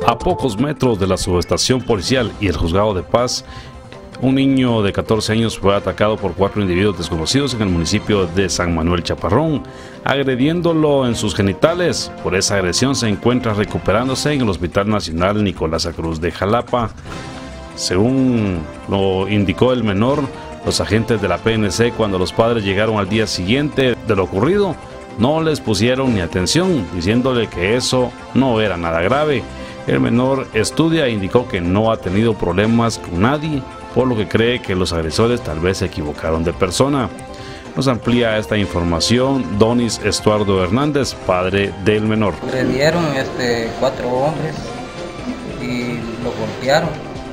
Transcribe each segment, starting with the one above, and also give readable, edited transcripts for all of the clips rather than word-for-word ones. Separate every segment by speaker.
Speaker 1: A pocos metros de la subestación policial y el juzgado de paz, un niño de 14 años fue atacado por 4 individuos desconocidos en el municipio de San Manuel Chaparrón, agrediéndolo en sus genitales. Por esa agresión se encuentra recuperándose en el Hospital Nacional Nicolás Cruz de Jalapa. Según lo indicó el menor, los agentes de la PNC, cuando los padres llegaron al día siguiente de lo ocurrido, no les pusieron ni atención, diciéndole que eso no era nada grave. El menor estudia e indicó que no ha tenido problemas con nadie, por lo que cree que los agresores tal vez se equivocaron de persona. Nos amplía esta información Donis Estuardo Hernández, padre del menor.
Speaker 2: Agredieron 4 hombres y lo golpearon.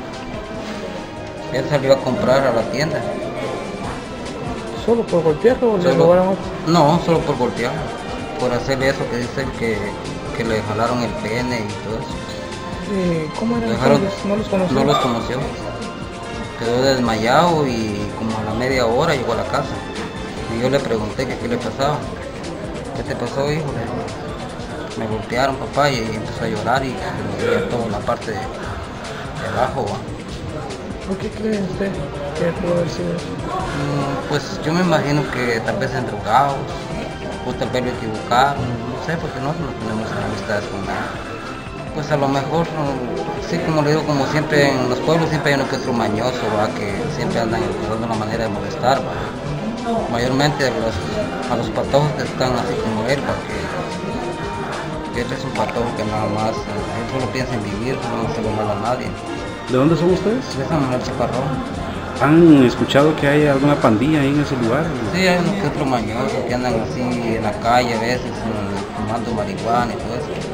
Speaker 2: Él salió a comprar a la tienda.
Speaker 3: ¿Solo por golpearlo o le robaron otro?
Speaker 2: No, solo por golpearlo. Por hacer eso que dicen que le jalaron el pene y todo eso.
Speaker 3: ¿Cómo eran ellos? ¿No los conoció?
Speaker 2: No los conoció. Quedó desmayado y como a la media hora llegó a la casa. Y yo le pregunté que qué le pasaba. ¿Qué te pasó, hijo? Me golpearon, papá, y empezó a llorar y me dolía toda la parte de abajo.
Speaker 3: ¿Por qué cree usted que pudo haber sido eso?
Speaker 2: Pues yo me imagino que tal vez endrogados, o tal vez lo equivocaron, no sé, porque nosotros no tenemos amistades con él. Pues a lo mejor, sí, como le digo, como siempre en los pueblos siempre hay uno que otro mañoso, ¿va? Que siempre andan buscando una manera de molestar, ¿va? Mayormente a los patojos que están así como él, ¿va? Que él es un patojo que nada más, él solo piensa en vivir, no hacerle mal a nadie.
Speaker 4: ¿De dónde son ustedes?
Speaker 2: De San Manuel Chaparrón.
Speaker 4: ¿Han escuchado que hay alguna pandilla ahí en ese lugar?
Speaker 2: Sí, hay uno que otro mañoso que andan así en la calle a veces, fumando marihuana y todo eso.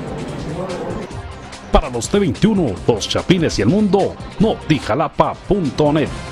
Speaker 1: Para los T21, Los Chapines y el Mundo, notijalapa.net.